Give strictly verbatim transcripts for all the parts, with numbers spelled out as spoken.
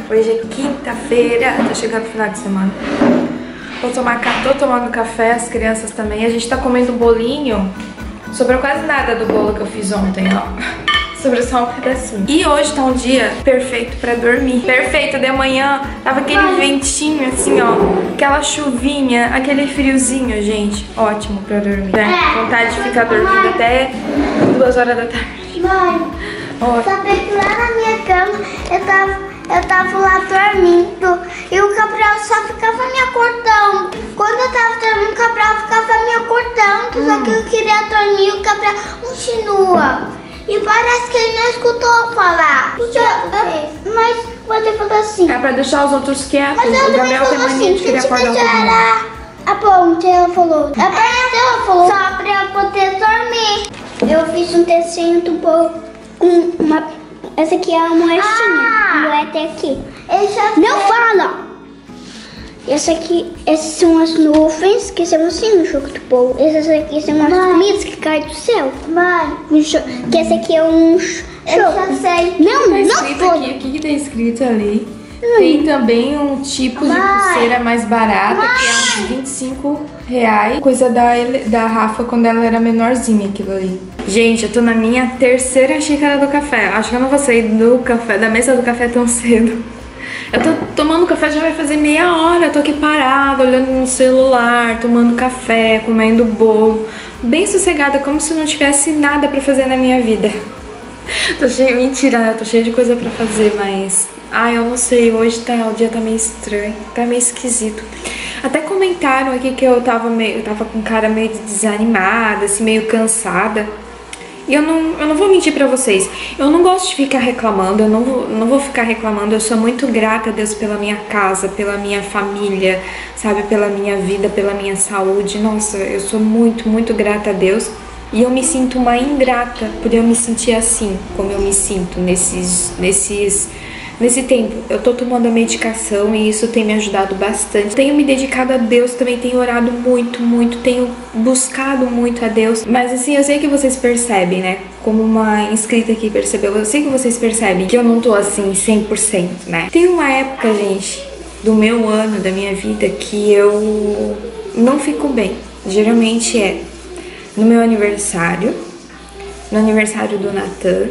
Hoje é quinta-feira, tá chegando o final de semana. Vou tomar, tô tomando café, as crianças também. A gente tá comendo bolinho. Sobrou quase nada do bolo que eu fiz ontem, ó. Sobrou só um pedacinho. E hoje tá um dia perfeito pra dormir. Perfeito, de manhã tava aquele ventinho assim, ó. Aquela chuvinha, aquele friozinho, gente. Ótimo pra dormir. É, vontade de ficar dormindo até duas horas da tarde. Mãe, oh. Sabe que lá na minha cama eu tava, eu tava lá dormindo e o Gabriel só ficava me acordando. Quando eu tava dormindo, o Gabriel ficava me acordando. Hum. Só que eu queria dormir, o Gabriel continua. E parece que ele não escutou eu falar. O que eu, eu, mas você falou assim. É pra deixar os outros quietos. Mas eu o Gabriel tem mania assim, de querer acordar todo mundo. A ponte, ela falou. A ponte, ela falou. Só pra eu poder dormir. Eu fiz um desenho do bolo com uma... Essa aqui é a moedinha. Ah, vai até aqui. Não fala! Essa aqui, essas são as nuvens que são assim no jogo do bolo. Essas aqui são as Mãe. comidas que caem do céu. Mãe. Que essa aqui é um jogo. Eu já sei. Não, tá não foi. O que, que tá escrito ali? Hum. Tem também um tipo Mãe. de pulseira mais barata, Mãe. que é uns vinte e cinco reais. Coisa da, da Rafa quando ela era menorzinha, aquilo ali. Gente, eu tô na minha terceira xícara do café. Acho que eu não vou sair do café, da mesa do café tão cedo. Eu tô tomando café, já vai fazer meia hora. Eu tô aqui parada, olhando no celular, tomando café, comendo bolo. Bem sossegada, como se não tivesse nada pra fazer na minha vida. Tô cheia, mentira, eu tô cheia de coisa pra fazer, mas... Ai, eu não sei, hoje tá, o dia tá meio estranho, tá meio esquisito. Até comentaram aqui que eu tava, meio, eu tava com cara meio desanimada, assim, meio cansada. E eu não, eu não vou mentir pra vocês, eu não gosto de ficar reclamando, eu não vou, não vou ficar reclamando, eu sou muito grata a Deus pela minha casa, pela minha família, sabe, pela minha vida, pela minha saúde. Nossa, eu sou muito, muito grata a Deus. E eu me sinto uma ingrata por eu me sentir assim, como eu me sinto nesses, nesses, nesse tempo. Eu tô tomando a medicação e isso tem me ajudado bastante. Tenho me dedicado a Deus, também tenho orado muito, muito, tenho buscado muito a Deus. Mas assim, eu sei que vocês percebem, né? Como uma inscrita aqui percebeu, eu sei que vocês percebem que eu não tô assim cem por cento, né? Tem uma época, gente, do meu ano, da minha vida, que eu não fico bem. Geralmente é no meu aniversário, no aniversário do Natan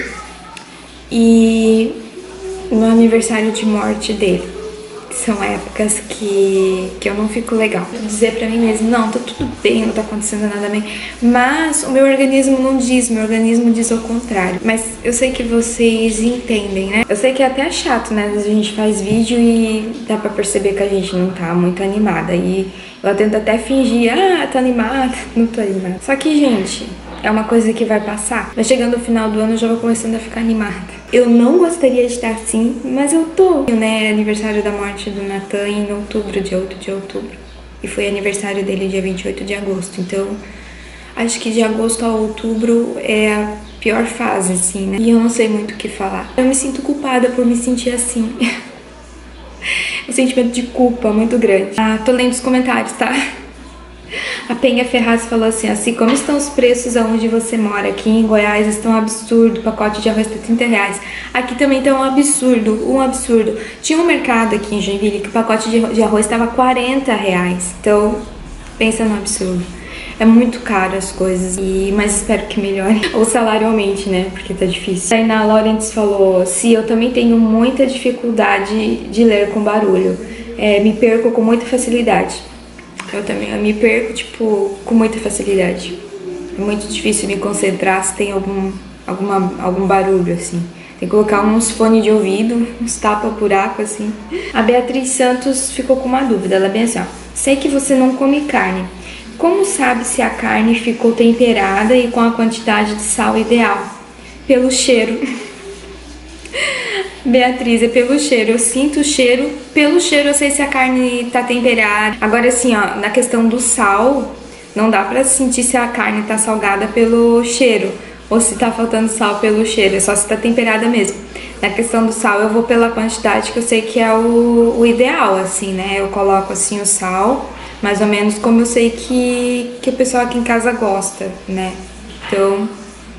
e no aniversário de morte dele. São épocas que, que eu não fico legal. Vou dizer pra mim mesmo, não, tá tudo bem, não tá acontecendo nada bem. Mas o meu organismo não diz, meu organismo diz ao contrário. Mas eu sei que vocês entendem, né? Eu sei que é até chato, né? Às vezes a gente faz vídeo e dá pra perceber que a gente não tá muito animada. E eu tento até fingir, ah, tá animada, não tô animada. Só que, gente, é uma coisa que vai passar. Vai chegando o final do ano, eu já vou começando a ficar animada. Eu não gostaria de estar assim, mas eu tô. Né, aniversário da morte do Natan em outubro, dia oito de outubro. E foi aniversário dele dia vinte e oito de agosto. Então, acho que de agosto a outubro é a pior fase, assim, né? E eu não sei muito o que falar. Eu me sinto culpada por me sentir assim. Um sentimento de culpa muito grande. Ah, tô lendo os comentários, tá? A Penha Ferraz falou assim, assim, como estão os preços aonde você mora? Aqui em Goiás estão um absurdo, o pacote de arroz tá trinta reais. Aqui também tá um absurdo, um absurdo. Tinha um mercado aqui em Joinville que o pacote de arroz estava quarenta reais. Então, pensa no absurdo. É muito caro as coisas, e, mas espero que melhore. O salário aumente, né? Porque tá difícil. Aí na Lawrence falou, sim, eu também tenho muita dificuldade de ler com barulho. É, me perco com muita facilidade. Eu também eu me perco, tipo, com muita facilidade. É muito difícil me concentrar se tem algum, alguma, algum barulho, assim. Tem que colocar uns fones de ouvido, uns tapa-buraco, assim. A Beatriz Santos ficou com uma dúvida, ela é bem assim, ó. Sei que você não come carne. Como sabe se a carne ficou temperada e com a quantidade de sal ideal? Pelo cheiro. Beatriz, é pelo cheiro, eu sinto o cheiro, pelo cheiro eu sei se a carne tá temperada. Agora assim, ó, na questão do sal, não dá pra sentir se a carne tá salgada pelo cheiro ou se tá faltando sal pelo cheiro, é só se tá temperada mesmo. Na questão do sal eu vou pela quantidade que eu sei que é o, o ideal, assim, né? Eu coloco assim o sal, mais ou menos como eu sei que, que o pessoal aqui em casa gosta, né? Então,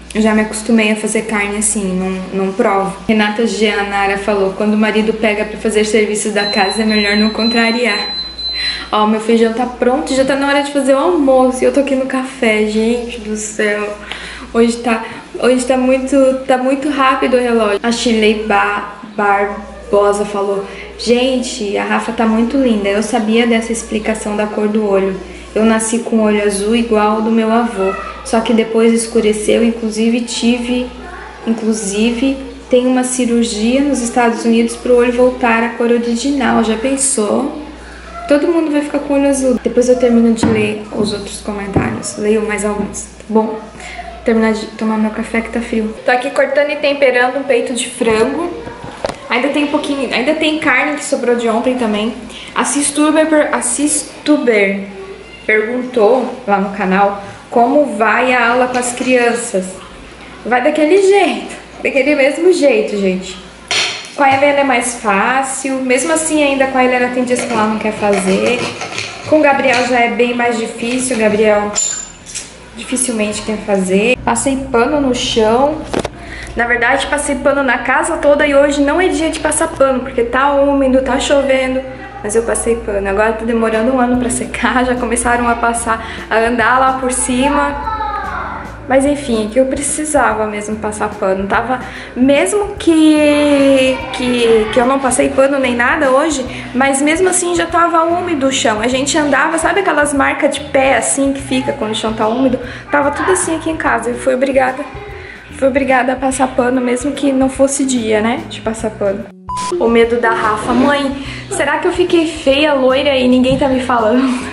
Eu já me acostumei a fazer carne assim, não, não provo. Renata Gianara falou, quando o marido pega pra fazer serviços da casa é melhor não contrariar. Ó, meu feijão tá pronto, já tá na hora de fazer o almoço. E eu tô aqui no café, gente do céu. Hoje tá, hoje tá, muito, tá muito rápido o relógio. A Shirley ba Barbosa falou, gente, a Rafa tá muito linda. Eu sabia dessa explicação da cor do olho. Eu nasci com o olho azul igual ao do meu avô. Só que depois escureceu, inclusive tive, inclusive tem uma cirurgia nos Estados Unidos pro olho voltar à cor original. Já pensou? Todo mundo vai ficar com o olho azul. Depois eu termino de ler os outros comentários. Leio mais alguns, tá bom? Vou terminar de tomar meu café que tá frio. Tô aqui cortando e temperando um peito de frango. Ainda tem um pouquinho, ainda tem carne que sobrou de ontem também. A Cistuber, a Cistuber perguntou lá no canal como vai a aula com as crianças. Vai daquele jeito, daquele mesmo jeito, gente. Com a Helena é mais fácil, mesmo assim ainda com a Helena tem dias que ela não quer fazer. Com o Gabriel já é bem mais difícil, o Gabriel dificilmente quer fazer. Passei pano no chão, na verdade passei pano na casa toda e hoje não é dia de passar pano, porque tá úmido, tá chovendo, mas eu passei pano. Agora tá demorando um ano pra secar, já começaram a passar, a andar lá por cima. Mas enfim, que eu precisava mesmo passar pano. Tava, mesmo que, que, que eu não passei pano nem nada hoje, mas mesmo assim já tava úmido o chão. A gente andava, sabe aquelas marcas de pé assim que fica quando o chão tá úmido? Tava tudo assim aqui em casa. Eu fui obrigada, fui obrigada a passar pano, mesmo que não fosse dia, né, de passar pano. O medo da Rafa. Mãe, será que eu fiquei feia, loira e ninguém tá me falando?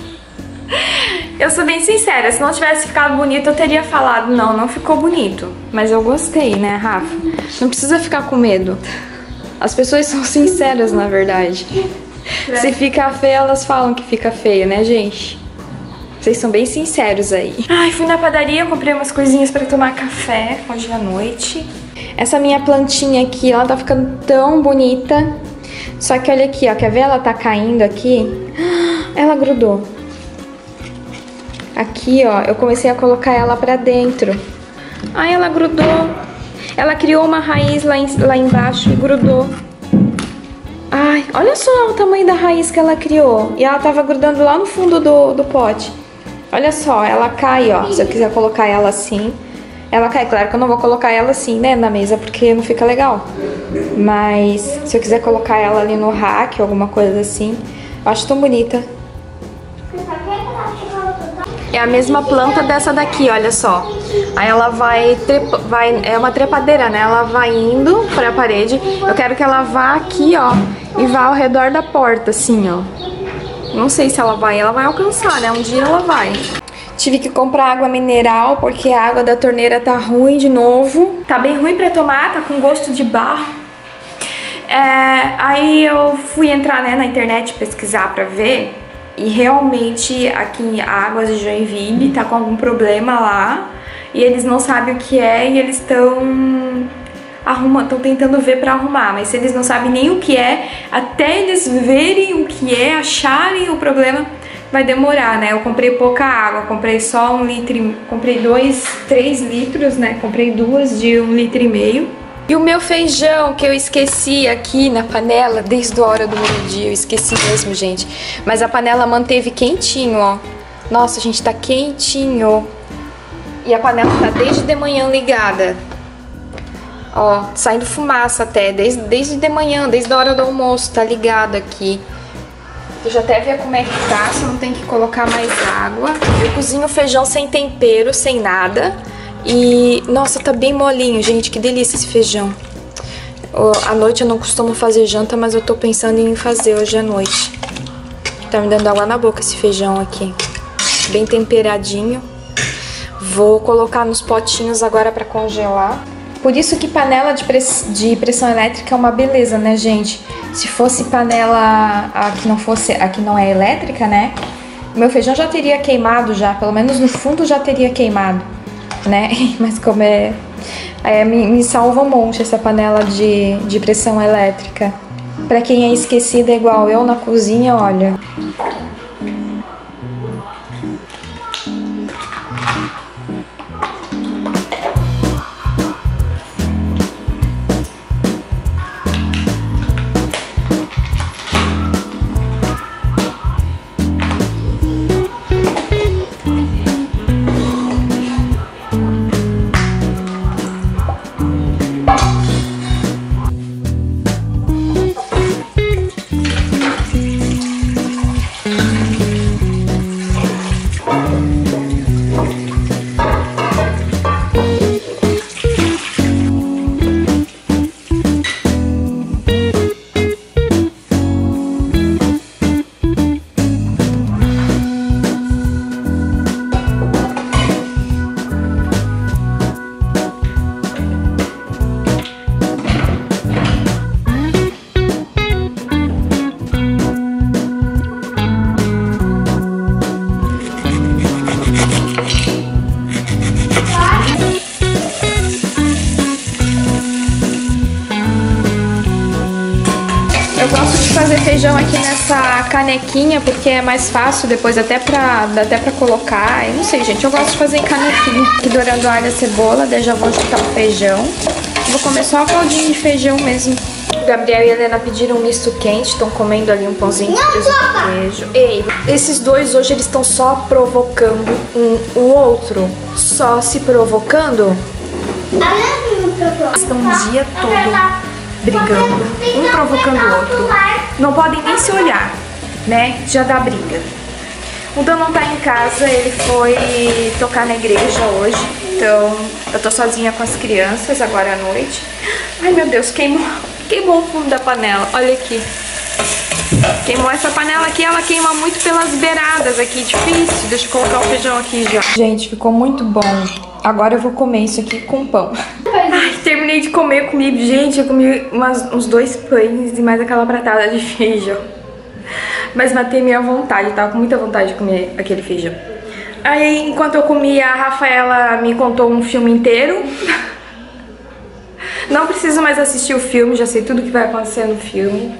Eu sou bem sincera, se não tivesse ficado bonito eu teria falado, não, não ficou bonito. Mas eu gostei, né, Rafa? Não precisa ficar com medo. As pessoas são sinceras, na verdade. Se fica feia, elas falam que fica feia, né, gente? Vocês são bem sinceros aí. Ai, fui na padaria, comprei umas coisinhas pra tomar café hoje à noite. Essa minha plantinha aqui, ela tá ficando tão bonita. Só que olha aqui, ó, quer ver? Ela tá caindo aqui. Ela grudou. Aqui, ó, eu comecei a colocar ela pra dentro. Ai, ela grudou. Ela criou uma raiz lá, em, lá embaixo e grudou. Ai, olha só o tamanho da raiz que ela criou. E ela tava grudando lá no fundo do, do pote. Olha só, ela cai, ó. Se eu quiser colocar ela assim, ela cai. Claro que eu não vou colocar ela assim, né, na mesa, porque não fica legal. Mas se eu quiser colocar ela ali no rack, alguma coisa assim, eu acho tão bonita. É a mesma planta dessa daqui, olha só. Aí ela vai, trepa, vai, é uma trepadeira, né? Ela vai indo pra parede. Eu quero que ela vá aqui, ó, e vá ao redor da porta, assim, ó. Não sei se ela vai, ela vai alcançar, né? Um dia ela vai. Tive que comprar água mineral, porque a água da torneira tá ruim de novo. Tá bem ruim pra tomar, tá com gosto de barro. É, aí eu fui entrar, né, na internet pesquisar pra ver. E realmente aqui em Águas de Joinville tá com algum problema lá. E eles não sabem o que é e eles estão arrumando, estão tentando ver pra arrumar. Mas se eles não sabem nem o que é, até eles verem o que é, acharem o problema, vai demorar, né? Eu comprei pouca água, comprei só um litro, comprei dois, três litros, né? Comprei duas de um litro e meio. E o meu feijão, que eu esqueci aqui na panela, desde a hora do meio-dia, eu esqueci mesmo, gente. Mas a panela manteve quentinho, ó. Nossa, gente, tá quentinho. E a panela tá desde de manhã ligada. Ó, saindo fumaça até, desde, desde de manhã, desde a hora do almoço, tá ligado aqui. Deixa eu até ver como é que tá, se não tem que colocar mais água. Eu cozinho feijão sem tempero, sem nada. E, nossa, tá bem molinho, gente, que delícia esse feijão. À noite eu não costumo fazer janta, mas eu tô pensando em fazer hoje à noite. Tá me dando água na boca esse feijão aqui. Bem temperadinho. Vou colocar nos potinhos agora pra congelar. Por isso que panela de, press... de pressão elétrica é uma beleza, né, gente? Se fosse panela a que não fosse, a que não é elétrica, né? Meu feijão já teria queimado já, pelo menos no fundo já teria queimado. Né? Mas como é, é me, me salva um monte essa panela de, de pressão elétrica. Pra quem é esquecida igual eu na cozinha, olha. gosto de fazer feijão aqui nessa canequinha porque é mais fácil depois até pra, dá até pra colocar. Eu não sei, gente, eu gosto de fazer em canequinha. Aqui dourando alho e cebola, daí já vou juntar o feijão. Vou comer só um caldinho de feijão mesmo. O Gabriel e a Helena pediram um misto quente, estão comendo ali um pãozinho de presunto e queijo. Ei, esses dois hoje eles estão só provocando um o outro. Só se provocando. Estão o dia todo brigando, um provocando o outro. Não podem nem se olhar, né? Já dá briga. O Dan não tá em casa, ele foi tocar na igreja hoje. Então, eu tô sozinha com as crianças agora à noite. Ai, meu Deus, queimou, queimou o fundo da panela. Olha aqui. Queimou essa panela aqui, ela queima muito pelas beiradas aqui. Difícil. Deixa eu colocar o feijão aqui já. Gente, ficou muito bom. Agora eu vou comer isso aqui com pão. Ai, terminei de comer comigo. Gente, eu comi umas, uns dois pães e mais aquela pratada de feijão. Mas matei minha vontade, tava com muita vontade de comer aquele feijão. Aí, enquanto eu comia, a Rafaela me contou um filme inteiro. Não preciso mais assistir o filme, já sei tudo que vai acontecer no filme.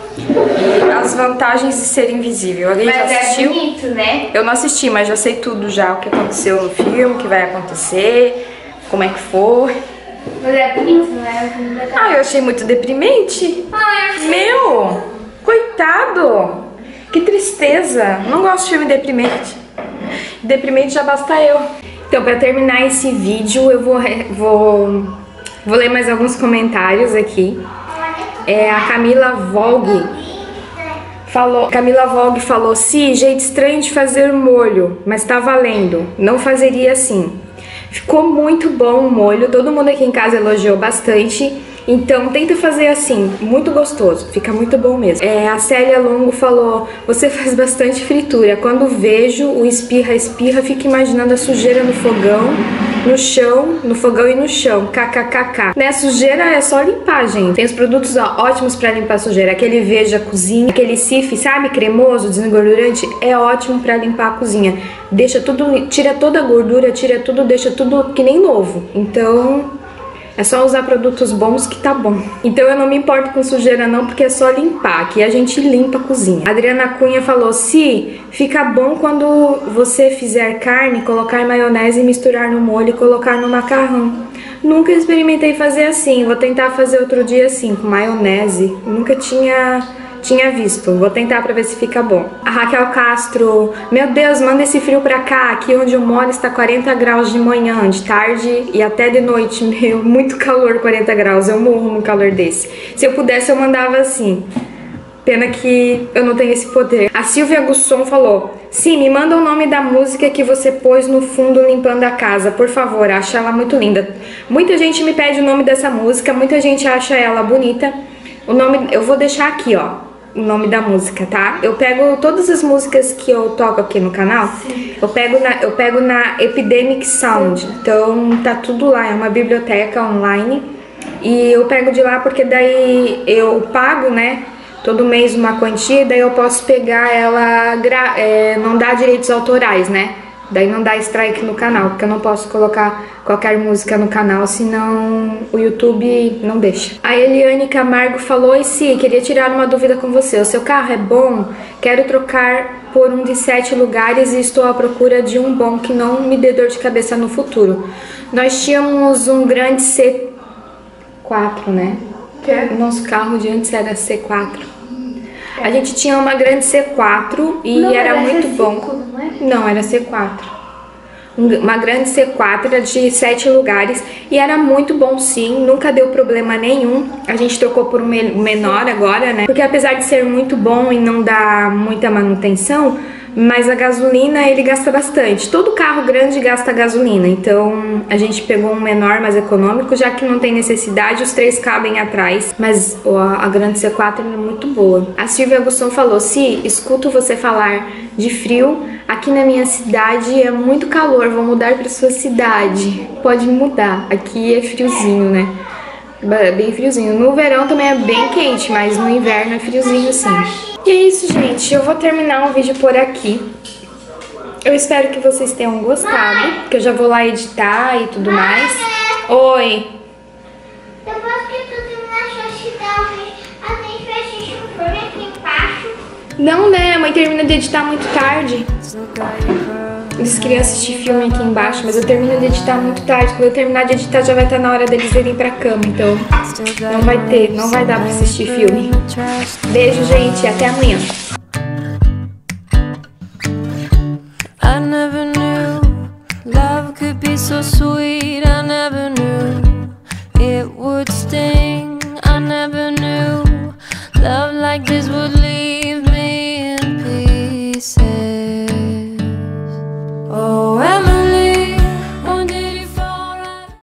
E as vantagens de ser invisível. Alguém já assistiu? Mas é bonito, né? Eu não assisti, mas já sei tudo já, o que aconteceu no filme, o que vai acontecer, como é que foi. Mas é bonito, não é? Ah, eu achei muito deprimente. Ah, eu achei... Meu, coitado. Que tristeza. Não gosto de filme deprimente. Deprimente já basta eu. Então, pra terminar esse vídeo, eu vou, vou, vou ler mais alguns comentários aqui. É, a Camila Vogue falou, Camila Vogue falou, sim, jeito estranho de fazer molho, mas tá valendo, não fazeria assim. Ficou muito bom o molho, todo mundo aqui em casa elogiou bastante, então tenta fazer assim, muito gostoso, fica muito bom mesmo. É, a Célia Longo falou, você faz bastante fritura, quando vejo o espirra-espirra, fico imaginando a sujeira no fogão, no chão, no fogão e no chão, kkkk. Né, sujeira é só limpar, gente. Tem os produtos ó, ótimos pra limpar sujeira. Aquele Veja Cozinha, aquele Cif, sabe, cremoso, desengordurante, é ótimo pra limpar a cozinha. Deixa tudo, tira toda a gordura, tira tudo, deixa tudo que nem novo. Então, é só usar produtos bons que tá bom. Então eu não me importo com sujeira não, porque é só limpar. Aqui a gente limpa a cozinha. A Adriana Cunha falou, se fica bom quando você fizer carne, colocar maionese e misturar no molho e colocar no macarrão. Nunca experimentei fazer assim. Vou tentar fazer outro dia assim, com maionese. Nunca tinha... tinha visto, vou tentar pra ver se fica bom. A Raquel Castro, meu Deus, manda esse frio pra cá, aqui onde eu moro está quarenta graus de manhã, de tarde e até de noite, meu, muito calor, quarenta graus, eu morro num calor desse. Se eu pudesse eu mandava assim, pena que eu não tenho esse poder. A Silvia Gusson falou, sim, me manda o nome da música que você pôs no fundo limpando a casa, por favor, acho ela muito linda. Muita gente me pede o nome dessa música, muita gente acha ela bonita. O nome, eu vou deixar aqui, ó, o nome da música, tá? Eu pego todas as músicas que eu toco aqui no canal, eu pego na, eu pego na Epidemic Sound, então tá tudo lá, é uma biblioteca online, e eu pego de lá porque daí eu pago, né, todo mês uma quantia, daí eu posso pegar ela, é, não dá direitos autorais, né? Daí não dá strike no canal, porque eu não posso colocar qualquer música no canal, senão o YouTube não deixa. A Eliane Camargo falou, oi Si, queria tirar uma dúvida com você. O seu carro é bom? Quero trocar por um de sete lugares e estou à procura de um bom que não me dê dor de cabeça no futuro. Nós tínhamos um grande C quatro, né? Que? O nosso carro de antes era C quatro. A gente tinha uma grande C quatro e não, era muito C cinco, bom. Não, é? Não, era C quatro. Uma grande C quatro, era de sete lugares e era muito bom sim, nunca deu problema nenhum. A gente trocou por um menor agora, né? Porque apesar de ser muito bom e não dar muita manutenção, mas a gasolina ele gasta bastante. Todo carro grande gasta gasolina, então a gente pegou um menor mais econômico, já que não tem necessidade, os três cabem atrás. Mas ó, a grande C quatro é muito boa. A Silvia Agoston falou, Si, escuto você falar de frio, aqui na minha cidade é muito calor, vou mudar para sua cidade. Pode mudar, aqui é friozinho, né? Bem friozinho. No verão também é bem quente, mas no inverno é friozinho sim. E é isso, gente. Eu vou terminar o vídeo por aqui. Eu espero que vocês tenham gostado, que eu já vou lá editar e tudo mais. Oi! Depois que tu terminar de assistir, a gente fecha o Não, né? A mãe termina de editar muito tarde. Eles queriam assistir filme aqui embaixo, mas eu termino de editar muito tarde. Quando eu terminar de editar já vai estar na hora deles irem pra cama. Então não vai ter, não vai dar pra assistir filme. Beijo, gente, até amanhã. I never knew love could be so sweet. I never knew it would sting. I never knew love like this would